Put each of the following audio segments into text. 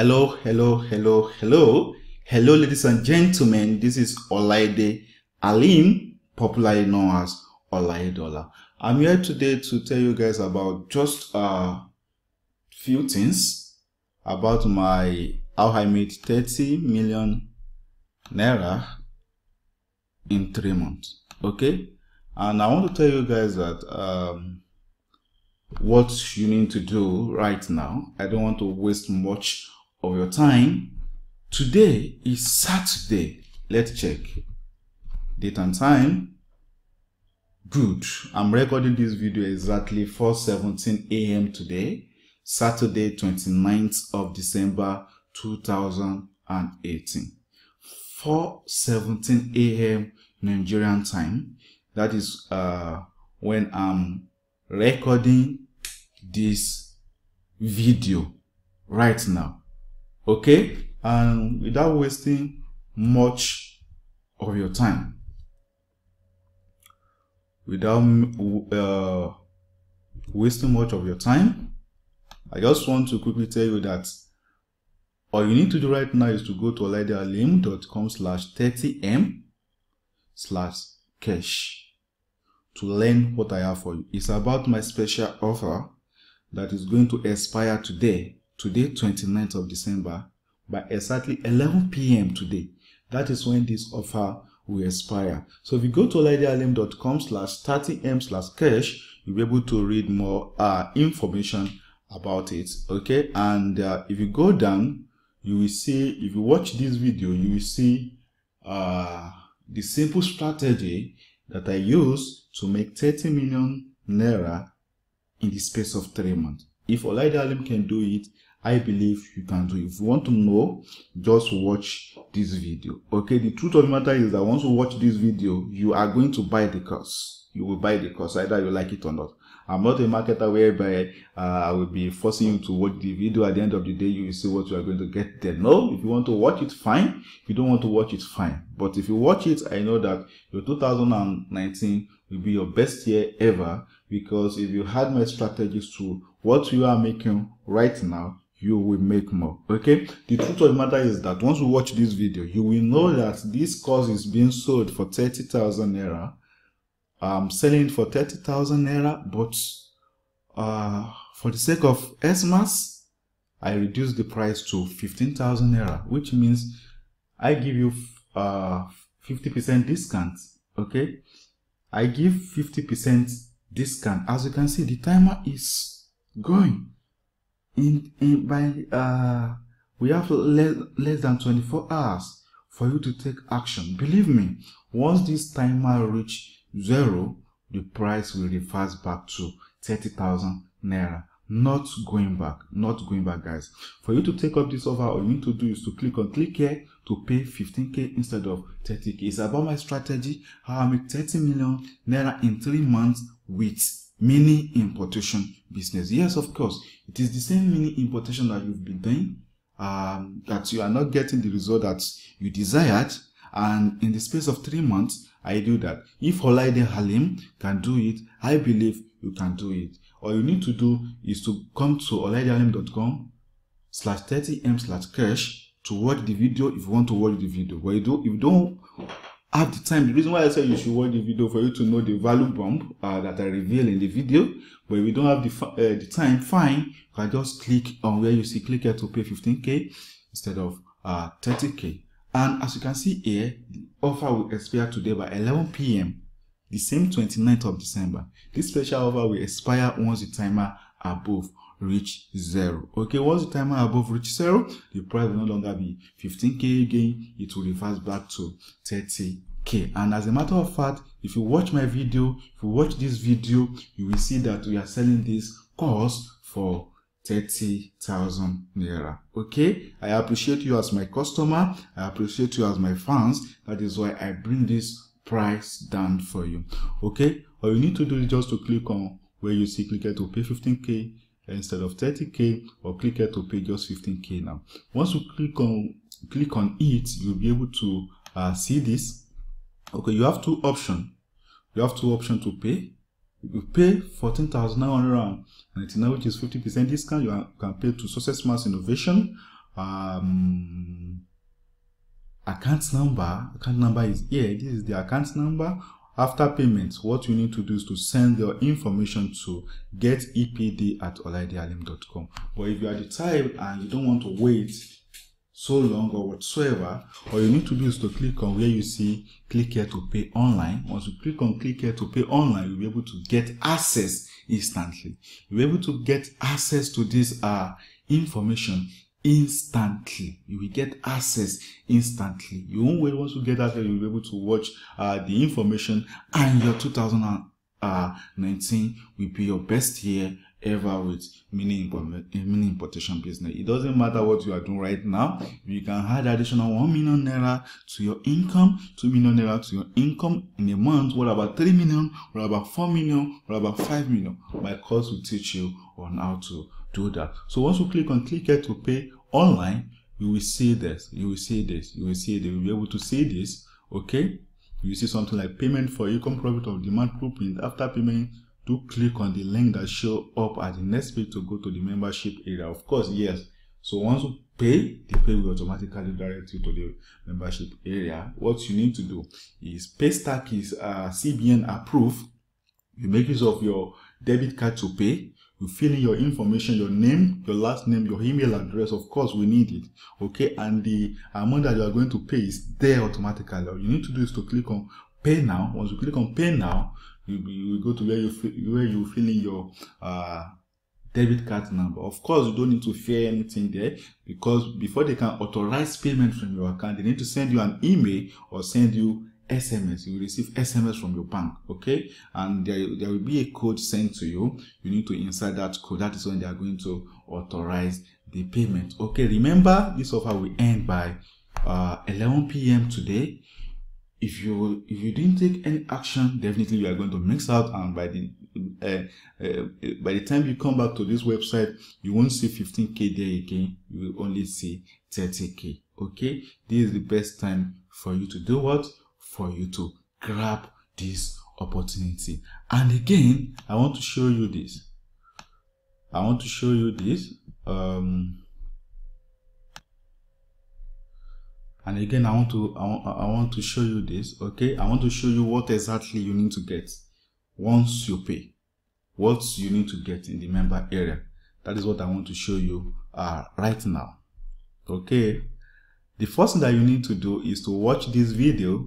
Hello, ladies and gentlemen. This is Olaide Alim, popularly known as Olaidola. I'm here today to tell you guys about just a few things about how I made 30 million naira in 3 months. Okay, and I want to tell you guys that what you need to do right now. I don't want to waste much of your time. Today is Saturday. Let's check date and time. Good. I'm recording this video exactly 4:17 a.m. today, Saturday 29th of December 2018. 4:17 a.m. Nigerian time. That is when I'm recording this video right now. Okay, and without wasting much of your time, I just want to quickly tell you that all you need to do right now is to go to olaidealim.com/30m/cash to learn what I have for you. It's about my special offer that is going to expire today 29th of December, by exactly 11 p.m. today. That is when this offer will expire. So if you go to olaidealim.com/30m/cash, you'll be able to read more information about it. Okay, and if you go down, you will see, if you watch this video, you will see the simple strategy that I use to make 30 million naira in the space of 3 months. If Olaide Alim can do it, I believe you can do it. If you want to know, just watch this video. Okay, the truth of the matter is that once you watch this video, you are going to buy the course. You will buy the course, either you like it or not. I'm not a marketer whereby I will be forcing you to watch the video. At the end of the day, you will see what you are going to get there. No, if you want to watch it, fine. If you don't want to watch it, fine. But if you watch it, I know that your 2019 will be your best year ever, because if you had my strategies to what you are making right now, you will make more. Okay, the truth of the matter is that once you watch this video, you will know that this course is being sold for 30,000 naira. I'm selling it for 30,000 naira, but for the sake of Xmas, I reduced the price to 15,000 naira, which means I give you 50% discount. Okay, I give 50% discount. As you can see, the timer is going. We have less than 24 hours for you to take action. Believe me, once this timer reach 0, the price will reverse back to 30,000 naira. Not going back, guys. For you to take up this offer, all you need to do is to click here to pay 15k instead of 30k. It's about my strategy, how I make 30 million naira in 3 months with mini importation business. Yes, of course, it is the same mini importation that you've been doing, that you are not getting the result that you desired, and in the space of 3 months, I do that. If Olaide Alim can do it, I believe you can do it. All you need to do is to come to olaidealim.com/30m/cash to watch the video if you want to watch the video. But if you don't have the time, the reason why I say you should watch the video for you to know the value bump that I reveal in the video. But if you don't have the time, fine, you can just click on where you see click here to pay 15k instead of 30k. And as you can see here, the offer will expire today by 11 p.m. the same 29th of December. This special offer will expire once the timer above reach 0. Okay, once the timer above reach 0, the price will no longer be 15k again. It will reverse back to 30k. And as a matter of fact, if you watch my video, if you watch this video, you will see that we are selling this course for 30,000 naira. Okay, I appreciate you as my customer. I appreciate you as my fans. That is why I bring this price down for you. Okay, all you need to do is just to click on where you see click here to pay 15k instead of 30k, or click here to pay just 15k now. Once you click on it, you'll be able to see this. Okay, you have two options. You have two options to pay. You pay 14,999, which is 50% discount. You can pay to Success Mass Innovation, account number is here. This is the account number. After payment, what you need to do is to send your information to getepd@olaidealim.com. But if you are the type and you don't want to wait so long or whatsoever, all you need to do is to click on where you see click here to pay online. Once you click on click here to pay online, you'll be able to get access instantly. You'll be able to get access to this information instantly. You will get access instantly. You won't wait. Once you get access, you'll be able to watch the information, and your 2019 will be your best year ever with mini importation business. It doesn't matter what you are doing right now. You can add additional 1 million naira to your income, 2 million naira to your income in a month. What about 3 million? What about 4 million? What about 5 million? My course will teach you on how to do that. So once you click on click here to pay online, you will see this. You will see this. You will see this. You will be able to see this. Okay. You see something like payment for income, profit of demand blueprint. After payment, do click on the link that show up at the next page to go to the membership area. Of course, yes. So once you pay, the pay will automatically direct you to the membership area. What you need to do is Paystack is CBN approved. You make use of your debit card to pay. You fill in your information, your name, your last name, your email address. Of course, we need it. Okay, and the amount that you are going to pay is there automatically. All you need to do is to click on pay now. Once you click on pay now, you will go to where you fill in your debit card number. Of course, you don't need to fear anything there, because before they can authorize payment from your account, they need to send you an email or send you SMS. You will receive SMS from your bank. Okay, and there will be a code sent to you. You need to insert that code. That is when they are going to authorize the payment. Okay, remember this offer will end by 11 p.m. today. If you didn't take any action, definitely you are going to miss out, and by the time you come back to this website, you won't see 15k there again. You will only see 30k. Okay, this is the best time for you to do what? For you to grab this opportunity. And again, I want to show you this. And again, I want to show you this. Okay, I want to show you what exactly you need to get once you pay. What you need to get in the member area. That is what I want to show you right now. Okay, the first thing that you need to do is to watch this video.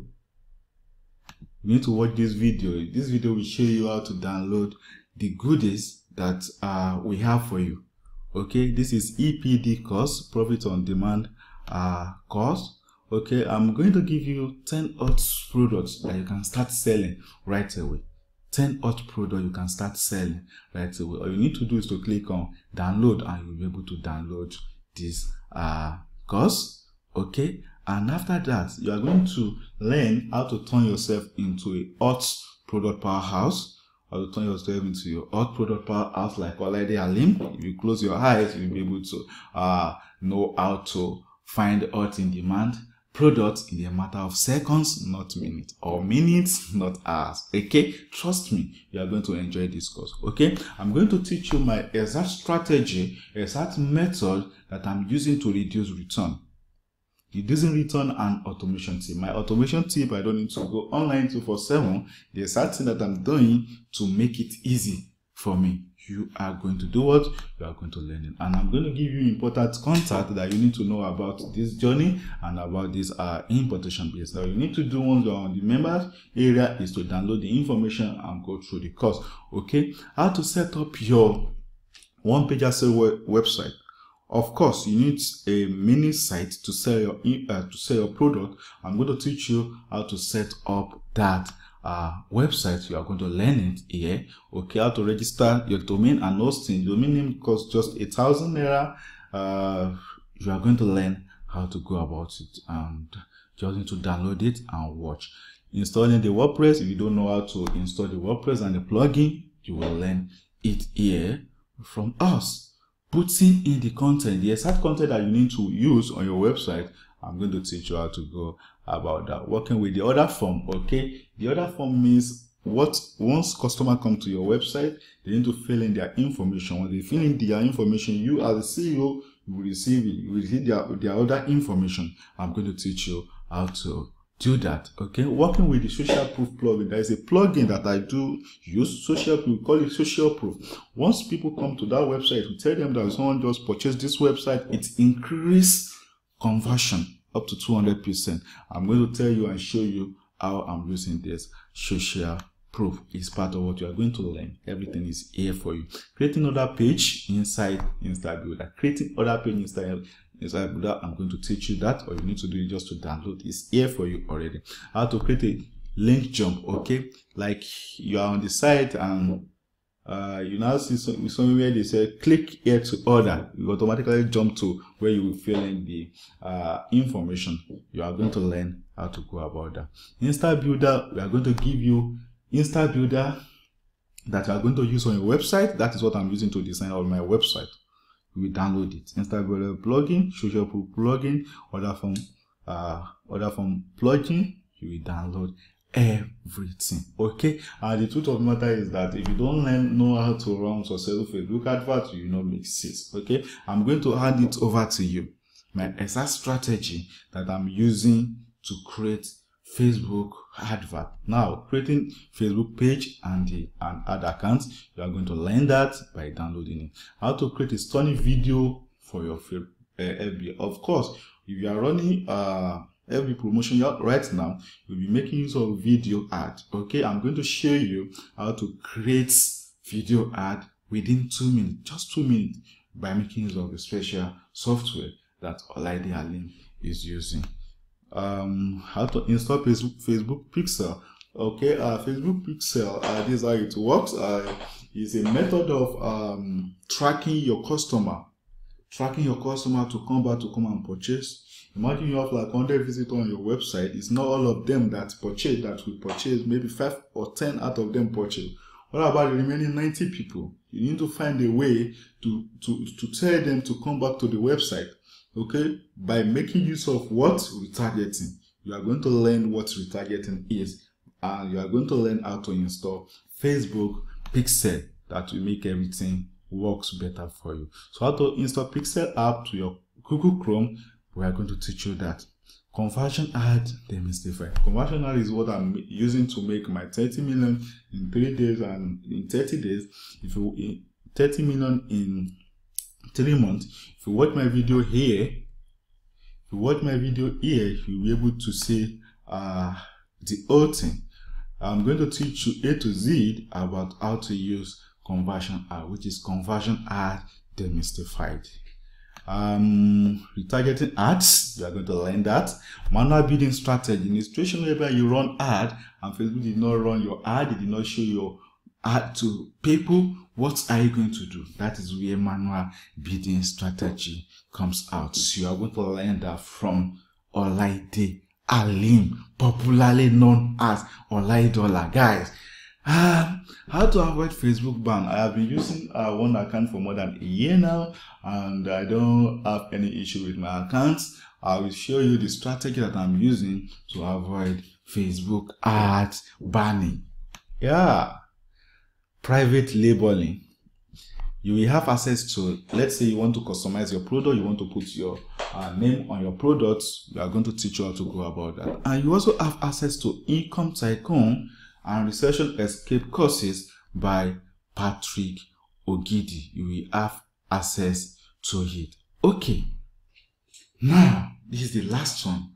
You need to watch this video. This video will show you how to download the goodies that we have for you. Okay, this is EPD course, profit on demand course. Okay, I'm going to give you 10 hot products that you can start selling right away. 10 hot products you can start selling right away. All you need to do is to click on download, and you'll be able to download this course. Okay, and after that, you are going to learn how to turn yourself into a hot product powerhouse. How to turn yourself into your hot product powerhouse like Olaide Alim. If you close your eyes, you'll be able to know how to find hot in demand products in a matter of seconds, not minutes, or minutes, not hours. Okay, trust me, you are going to enjoy this course. Okay, I'm going to teach you my exact strategy, exact method that I'm using to reduce return. Reducing return and automation tip. My automation tip, I don't need to go online 24/7. The exact thing that I'm doing to make it easy for me. You are going to do what? You are going to learn it. And I'm going to give you important contact that you need to know about this journey and about this importation business. Now, you need to do once you're on the members area is to download the information and go through the course. Okay, how to set up your one-page website. Of course, you need a mini site to sell your product. I'm going to teach you how to set up that website. You are going to learn it here. Okay, how to register your domain and hosting. Domain name costs just 1,000 naira. You are going to learn how to go about it, and just need to download it and watch. Installing the WordPress. If you don't know how to install the WordPress and the plugin, you will learn it here from us. Putting in the content, the exact content that you need to use on your website, I'm going to teach you how to go about that. Working with the order form. Okay, the order form means what? Once customer come to your website, they need to fill in their information. When they fill in their information, you as the CEO, you will receive it. You will receive their other information. I'm going to teach you how to do that. Okay, working with the social proof plugin, there is a plugin that I do use, social proof, call it social proof. Once people come to that website, we tell them that someone just purchased this website, it increases conversion up to 200%. I'm going to tell you and show you how I'm using this social proof. Is part of what you are going to learn. Everything is here for you. Creating other page inside Instabuilder. Creating other page inside Builder, I'm going to teach you that. All you need to do is just to download. It's here for you already. How to create a link jump. Okay, like you are on the site and you now see somewhere they say click here to order. You automatically jump to where you will fill in the information. You are going to learn how to go about that. Instabuilder, we are going to give you Instabuilder that you are going to use on your website. That is what I'm using to design on my website. You will download it. Instabuilder plugin, social proof plugin, other form plugin. You will download everything. Okay, and the truth of the matter is that if you don't know how to run successful Facebook advert, you will not make sense. Okay, I'm going to hand it over to you. My exact strategy that I'm using to create Facebook advert. Now, creating Facebook page and ad account, you are going to learn that by downloading it. How to create a stunning video for your FB. Of course, if you are running FB promotion right now, you'll be making use of video ad. Okay, I'm going to show you how to create video ad within 2 minutes, just 2 minutes, by making use of the special software that Olaide Halim is using. How to install Facebook Pixel. Okay, Facebook Pixel, this is how it works. Is a method of tracking your customer to come back to come and purchase. Imagine you have like 100 visitors on your website. It's not all of them that purchase that will purchase. Maybe 5 or 10 out of them purchase. What about the remaining 90 people? You need to find a way to tell them to come back to the website. Okay, by making use of what? Retargeting. You are going to learn what retargeting is, and you are going to learn how to install Facebook Pixel that will make everything works better for you. So how to install Pixel app to your Google Chrome, we are going to teach you that. Conversion ad demystified. Conversion ad is what I'm using to make my 30 million in 3 days, and in 30 days, 30 million in 3 months. If you watch my video here, you'll be able to see the whole thing. I'm going to teach you A to Z about how to use conversion ad, which is conversion ad demystified. Retargeting ads, you are going to learn that. Manual bidding strategy. In a situation whereby you run ad and Facebook did not run your ad, it did not show your ad to people, what are you going to do? That is where manual bidding strategy comes out. So you are going to learn that from Olaide Halim, popularly known as Olaidola. Guys, how to avoid Facebook ban. I have been using one account for more than a year now, and I don't have any issue with my accounts. I will show you the strategy that I'm using to avoid Facebook ads banning. Yeah. Private labeling. You will have access to, let's say you want to customize your product, you want to put your name on your products. We are going to teach you how to go about that. And you also have access to Income Tycoon and Recession Escape courses by Patrick Ogidi. You will have access to it. Okay. Now, this is the last one.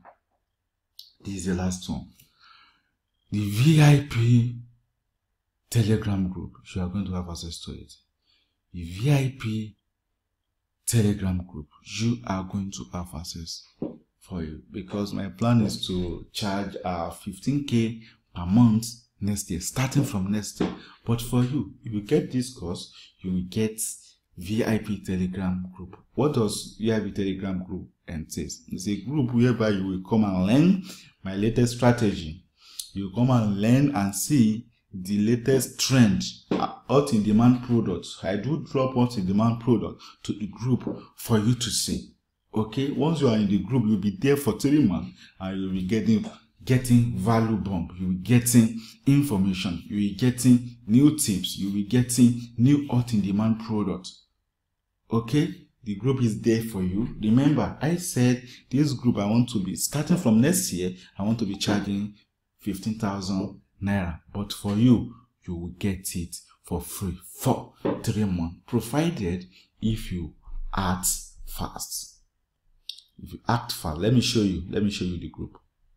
The VIP Telegram group. You are going to have access to it. The VIP Telegram group. You are going to have access for you, because my plan is to charge 15K per month next year, starting from next year. But for you, if you get this course, you will get VIP Telegram group. What does VIP Telegram group entail? It's a group whereby you will come and learn my latest strategy. You come and learn and see the latest trend, hot in demand products. I do drop hot in demand product to the group for you to see. Okay, once you are in the group, you'll be there for 3 months and you'll be getting value bump. You'll be getting information. You'll be getting new tips. You'll be getting new hot in demand products. Okay, The group is there for you. Remember, I said this group, I want to be starting from next year, I want to be charging 15,000 naira. But for you, you will get it for free for 3 months, provided if you act fast. If you act fast, let me show you the group.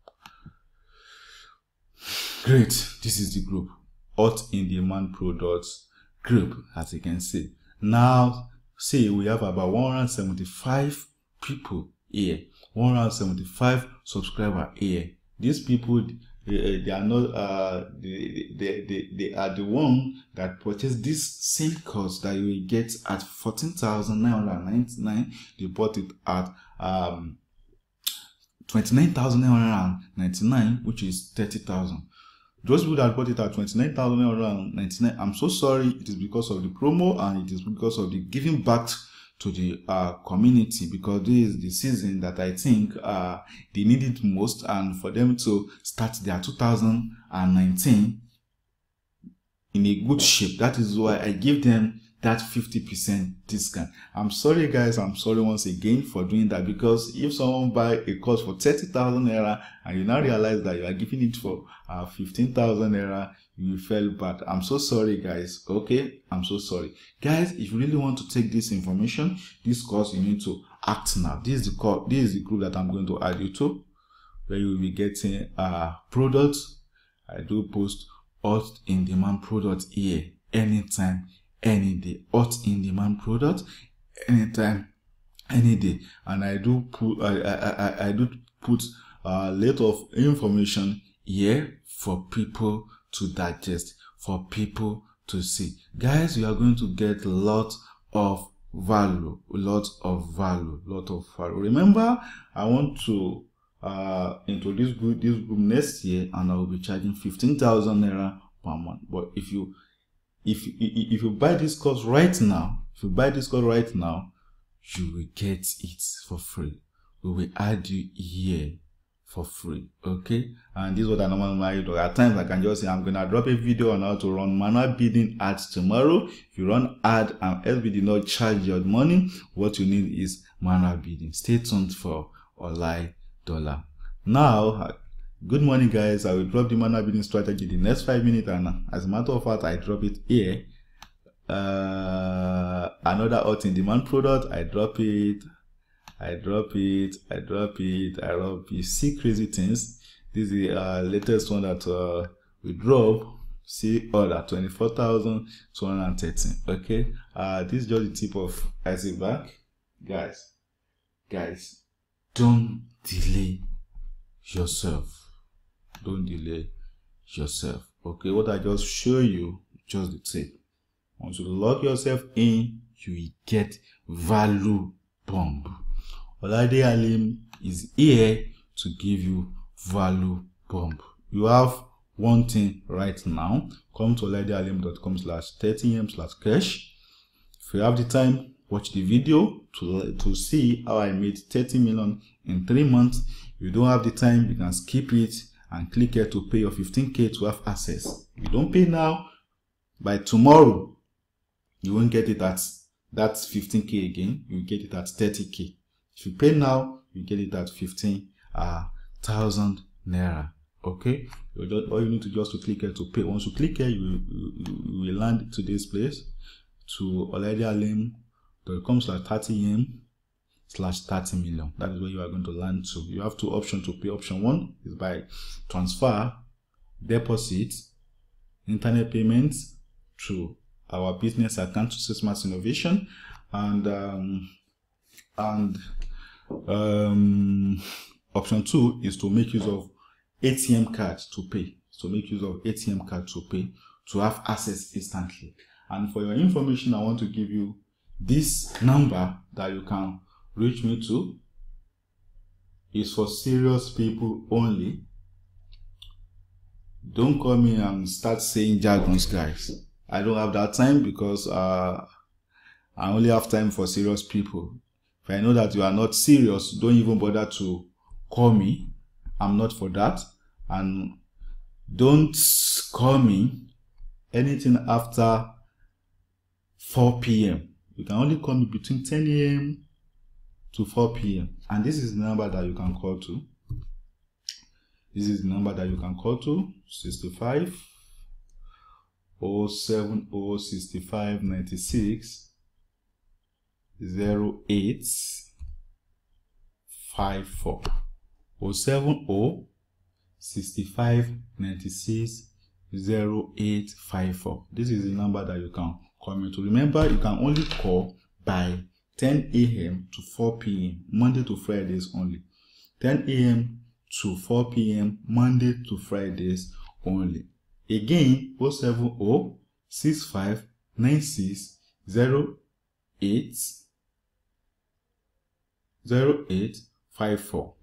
Great, this is the group, Hot in Demand Products group, as you can see. Now, see, we have about 175 people here, 175 subscribers here. These people, they are not, they are the one that purchased this same course that you will get at 14,999. They bought it at 29,999, which is 30,000. Those people that bought it at 29,999, I'm so sorry. It is because of the promo, and it is because of the giving back to the community, because this is the season that I think they need it most, and for them to start their 2019 in a good shape. That is why I give them that 50% discount. I'm sorry guys, I'm sorry once again for doing that, because if someone buy a course for 30,000 naira and you now realize that you are giving it for 15,000 naira, you felt bad. I'm so sorry guys. Okay, I'm so sorry guys. If you really want to take this information, this course, you need to act now. This is the course, this is the group that I'm going to add you to, where you will be getting products. I do post Hot in Demand products here anytime, any day. Hot in Demand product anytime, any day. And I do put I do put a lot of information here for people to digest, for people to see. Guys, you are going to get a lot of value, Remember, I want to introduce this group next year, and I will be charging 15,000 naira per month. But if you buy this course right now, you will get it for free. We will add you here for free. Okay, and this is what I normally do. At times I can just say I'm gonna drop a video on how to run manual bidding ads tomorrow. If you run ad and SB did not charge your money, what you need is manual bidding. Stay tuned for Online Dollar. Now, good morning guys. I will drop the manual bidding strategy in the next 5 minutes, and as a matter of fact, I drop it here. Another Hot in Demand product, I drop it. You see crazy things. This is the latest one that we drop. See order 24,213. Okay, this is just the tip of iceberg. Guys, don't delay yourself. Okay, what I just show you, just the tip. Once you lock yourself in, you will get value bomb. Olaide Alim is here to give you value bomb. You have one thing right now. Come to olaidealim.com/30m/cash. If you have the time, watch the video to see how I made 30 million in 3 months. If you don't have the time, you can skip it and click here to pay your 15k to have access. If you don't pay now, by tomorrow you won't get it at that 15k again. You will get it at 30k. If you pay now, you get it at 15,000 naira. Okay, all you need to just to click here to pay. Once you click here, you will land to this place, to olaidealim.com/30m/30 million. That is where you are going to land to. You have two options to pay. Option 1 is by transfer, deposit, internet payments to our business account to Sysmax Innovation, and option 2 is to make use of ATM cards to pay. To have access instantly. And for your information, I want to give you this number that you can reach me to. It's for serious people only. Don't call me and start saying jargons, guys. I don't have that time, because I only have time for serious people. If I know that you are not serious, don't even bother to call me. I'm not for that. And don't call me anything after 4 p.m. You can only call me between 10 a.m. to 4 p.m. And this is the number that you can call to. This is the number that you can call to, 65 070 65 96 08 54. 070 65 96 0854. This is the number that you can call me to. Remember, you can only call by 10 a.m. to 4 p.m. Monday to Fridays only. 10 a.m. to 4 p.m. Monday to Fridays only. Again, 070 65 96 08 0854.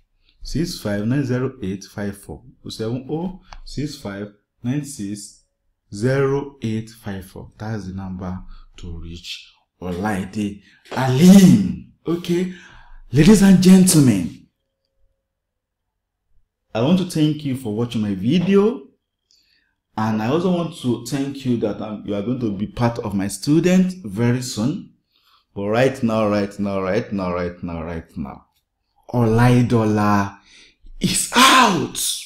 65900854. 070 65 96 0854. That's the number to reach Olaide Alim. Okay, ladies and gentlemen, I want to thank you for watching my video, and I also want to thank you that you are going to be part of my student very soon. But right now, Olaidola is out.